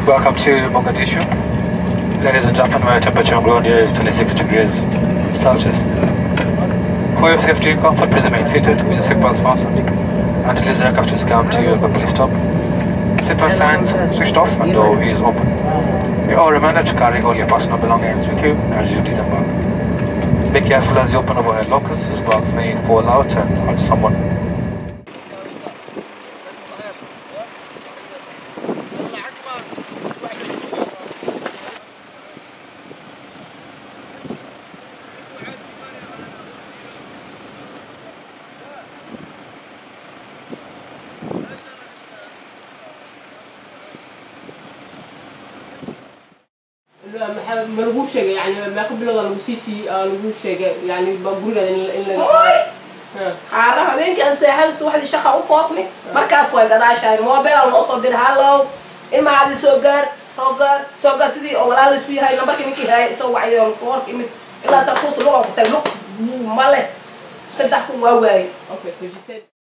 Welcome to Mogadishu. Ladies and gentlemen, my temperature on ground here is 26 degrees Celsius. For your safety and comfort, please remain seated with your seatbelts fastened until this aircraft is come to a complete stop. Seatbelt signs switched off and door is open. You are reminded to carry all your personal belongings with you as you disembark. Be careful as you open overhead lockers, as bags may fall out and hurt someone. ما لقوش شيء يعني ما قبل ولا لقوسيسي لقوش شيء يعني بقول كذا إن عارف هذين كان سهل سو واحد يشخع وفافني مركز واحد قاعد عشان ما بين النص دير هالو إن ما عاد سوغر سيدي أو ولا لسه فيها النمبر كنيكي هاي سو واحد يوم فور كمية إلا سافوس لغة كتلوك ماله صدقكم واوي. Okay, so she said.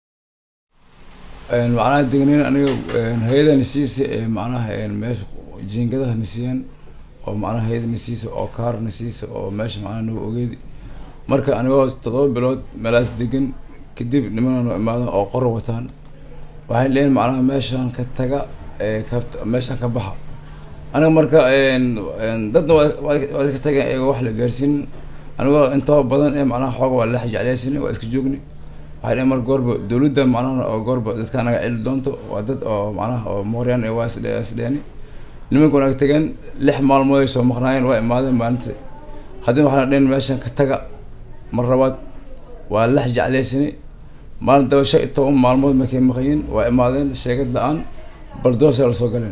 معناها دقنين أنا هيدا نسيس معناها ماشي جين كده نسيان أو معناها هيدا نسيس أو كار نسيس أو ماشي معناها إنه وجد مركا أنا جالس تطور بلاد ملاس دقن كديب نمنا معناها أو قروتان وهاي لين معناها ماشي عن كتجا كبت ماشي عن كبحر أنا مركا ضدنا وقت كتجا واحد جالسين أنا أنت بدن معناها حاجة ولا حاجة عليه سنة واسكجوجني waxay mar goorba dawladda macnaha oo goorba dadka anaga cil doonto waa dad oo macnaha oo mooryan ee waasdeeni nimanku wanaag tageen 6 maalmood ay soo maqnaayeen waa imaadeen maalintii haddii waxaan dheen meeshan ka taga mar labaad waa la jeclaysanay maalin daba 15 maalmood markay maqayeen waa imaadeen sheegad la'aan bardoos la soo galeen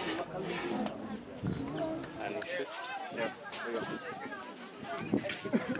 Sit. Yeah, there you go.